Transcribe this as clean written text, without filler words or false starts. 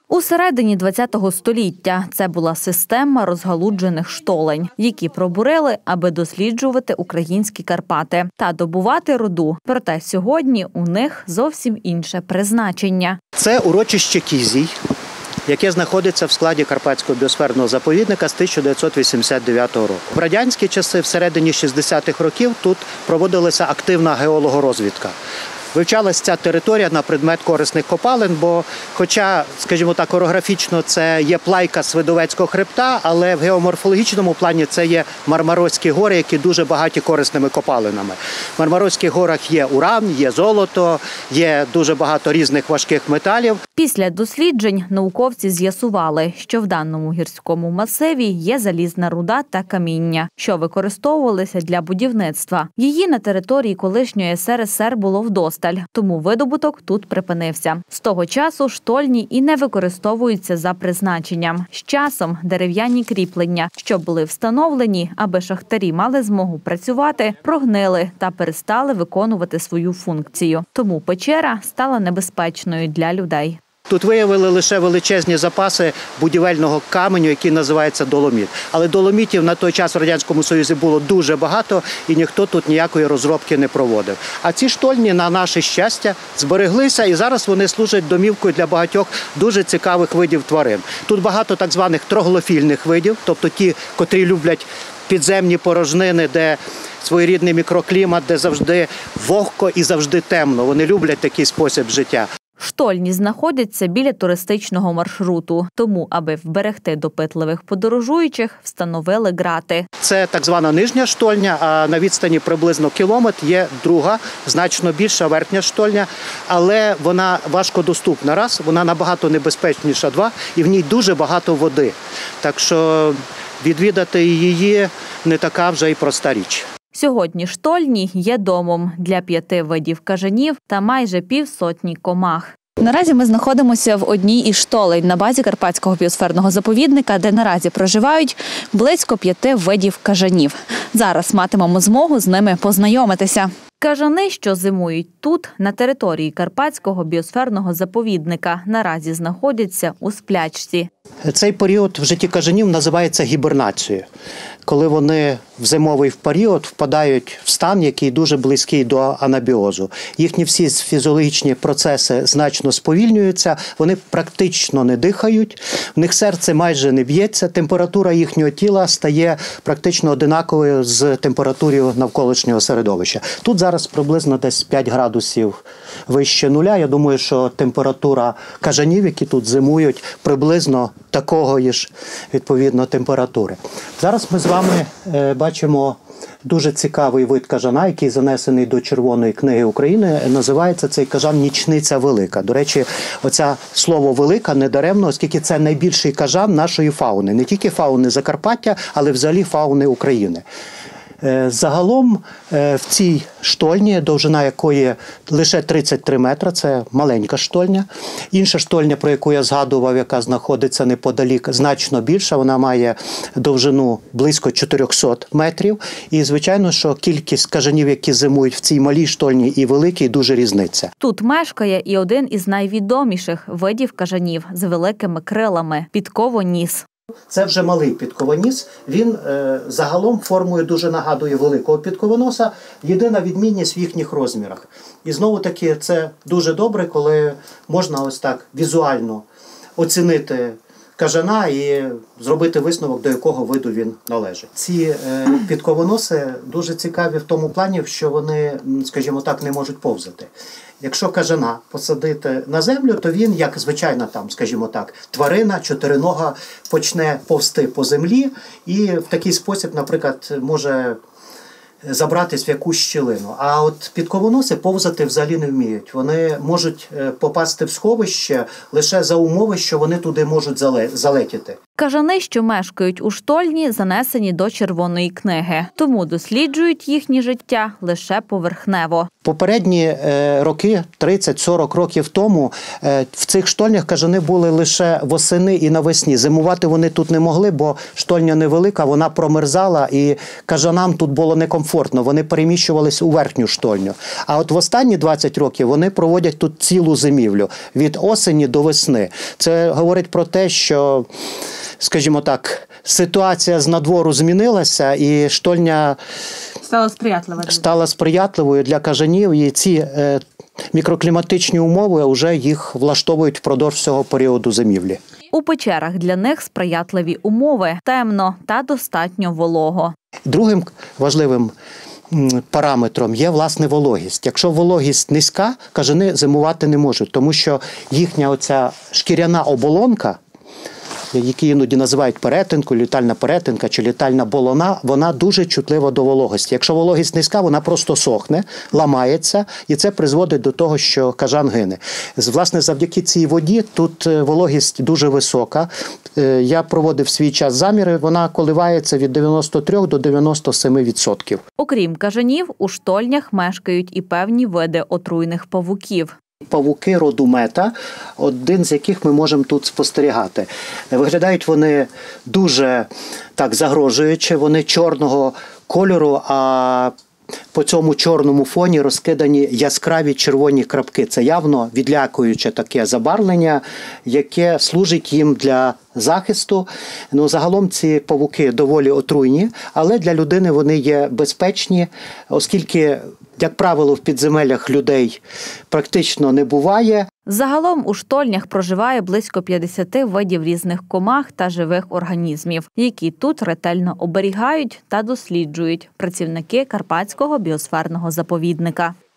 У середині ХХ століття це була система розгалуджених штолень, які пробурили, аби досліджувати українські Карпати та добувати руду. Проте сьогодні у них зовсім інше призначення. Це урочище Кізій, яке знаходиться в складі Карпатського біосферного заповідника з 1989 року. В радянські часи, в середині 60-х років, тут проводилася активна геологорозвідка. Вивчалася ця територія на предмет корисних копалин, бо хоча, скажімо так, орографічно це є плайка Свидовецького хребта, але в геоморфологічному плані це є Мармарозькі гори, які дуже багаті корисними копалинами. В Мармарозьких горах є уран, є золото, є дуже багато різних важких металів. Після досліджень науковці з'ясували, що в даному гірському масиві є залізна руда та каміння, що використовувалися для будівництва. Її на території колишньої СРСР було вдосталь, тому видобуток тут припинився. З того часу штольні і не використовуються за призначенням. З часом дерев'яні кріплення, що були встановлені, аби шахтарі мали змогу працювати, прогнили та перестали виконувати свою функцію. Тому печера стала небезпечною для людей. Тут виявили лише величезні запаси будівельного каменю, який називається доломіт. Але доломітів на той час в Радянському Союзі було дуже багато, і ніхто тут ніякої розробки не проводив. А ці штольні, на наше щастя, збереглися, і зараз вони служать домівкою для багатьох дуже цікавих видів тварин. Тут багато так званих троглофільних видів, тобто ті, котрі люблять підземні порожнини, де своєрідний мікроклімат, де завжди вогко і завжди темно. Вони люблять такий спосіб життя. Штольні знаходяться біля туристичного маршруту, тому, аби вберегти допитливих подорожуючих, встановили грати. Це так звана нижня штольня, а на відстані приблизно кілометр є друга, значно більша верхня штольня, але вона важкодоступна, раз, вона набагато небезпечніша, два, і в ній дуже багато води. Так що відвідати її не така вже й проста річ. Сьогодні штольні є домом для 5 видів кажанів та майже півсотні комах. Наразі ми знаходимося в одній із штолень на базі Карпатського біосферного заповідника, де наразі проживають близько 5 видів кажанів. Зараз матимемо змогу з ними познайомитися. Кажани, що зимують тут, на території Карпатського біосферного заповідника, наразі знаходяться у сплячці. Цей період в житті кажанів називається гібернацією, коли вони в зимовий період впадають в стан, який дуже близький до анабіозу. Їхні всі фізіологічні процеси значно сповільнюються, вони практично не дихають, в них серце майже не б'ється, температура їхнього тіла стає практично одинаковою з температурою навколишнього середовища. Тут зараз приблизно десь 5 градусів вище нуля. Я думаю, що температура кажанів, які тут зимують, приблизно такого ж, відповідно, температури. Зараз ми з вами бачимо дуже цікавий вид кажана, який занесений до Червоної книги України. Називається цей кажан «Нічниця велика». До речі, оце слово «велика» не даремно, оскільки це найбільший кажан нашої фауни. Не тільки фауни Закарпаття, але взагалі фауни України. Загалом в цій штольні, довжина якої лише 33 метри, це маленька штольня. Інша штольня, про яку я згадував, яка знаходиться неподалік, значно більша, вона має довжину близько 400 метрів. І, звичайно, що кількість кажанів, які зимують в цій малій штольні і великій, дуже різниця. Тут мешкає і один із найвідоміших видів кажанів з великими крилами – підковоніс. Це вже малий підковоніс, він загалом формою дуже нагадує великого підковоноса, єдина відмінність в їхніх розмірах. І знову-таки це дуже добре, коли можна ось так візуально оцінити кажана і зробити висновок, до якого виду він належить. Ці підковоноси дуже цікаві в тому плані, що вони, скажімо так, не можуть повзати. Якщо кажана посадити на землю, то він, як звичайна там, скажімо так, тварина, чотиринога, почне повзти по землі і в такий спосіб, наприклад, може забратись в якусь щілину. А от підковоноси повзати взагалі не вміють. Вони можуть попасти в сховище лише за умови, що вони туди можуть залетіти. Кажани, що мешкають у штольні, занесені до Червоної книги. Тому досліджують їхнє життя лише поверхнево. Попередні роки, 30-40 років тому, в цих штольнях кажани були лише восени і навесні. Зимувати вони тут не могли, бо штольня невелика, вона промерзала і кажанам тут було некомфортно. Вони переміщувалися у верхню штольню. А от в останні 20 років вони проводять тут цілу зимівлю від осені до весни. Це говорить про те, що, скажімо так, ситуація з надвору змінилася і штольня стала сприятливою для кажанів, і ці мікрокліматичні умови вже їх влаштовують впродовж всього періоду зимівлі. У печерах для них сприятливі умови – темно та достатньо волого. Другим важливим параметром є, власне, вологість. Якщо вологість низька, кажани зимувати не можуть, тому що їхня оця шкіряна оболонка, які іноді називають перетинкою, літальна перетинка чи літальна болона, вона дуже чутлива до вологості. Якщо вологість низька, вона просто сохне, ламається, і це призводить до того, що кажан гине. Власне, завдяки цій воді тут вологість дуже висока. Я проводив свій час заміри, вона коливається від 93 до 97%. Окрім кажанів, у штольнях мешкають і певні види отруйних павуків. Павуки роду мета, один з яких ми можемо тут спостерігати. Виглядають вони дуже так загрожуюче, вони чорного кольору, а по цьому чорному фоні розкидані яскраві червоні крапки. Це явно відлякуюче таке забарвлення, яке служить їм для захисту. Загалом ці павуки доволі отруйні, але для людини вони є безпечні, оскільки, як правило, в підземеллях людей практично не буває. Загалом у штольнях проживає близько 50 видів різних комах та живих організмів, які тут ретельно оберігають та досліджують працівники Карпатського біосферного заповідника.